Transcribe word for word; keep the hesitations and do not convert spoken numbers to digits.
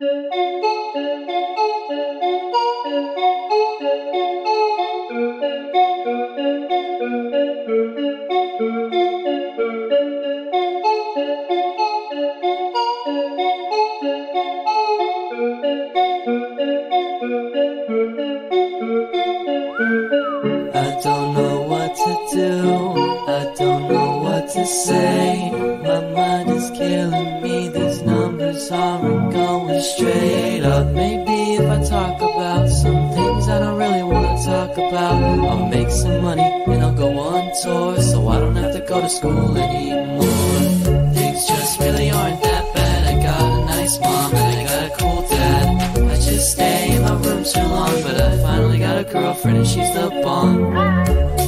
I don't know what to do, I don't know what to say. My mind is killing me, these numbers aren't going straight up. Maybe if I talk about some things I don't really want to talk about, I'll make some money and I'll go on tour, so I don't have to go to school anymore. Things just really aren't that bad. I got a nice mom and I got a cool dad. I just stay in my room too long, but I finally got a girlfriend and she's the bomb.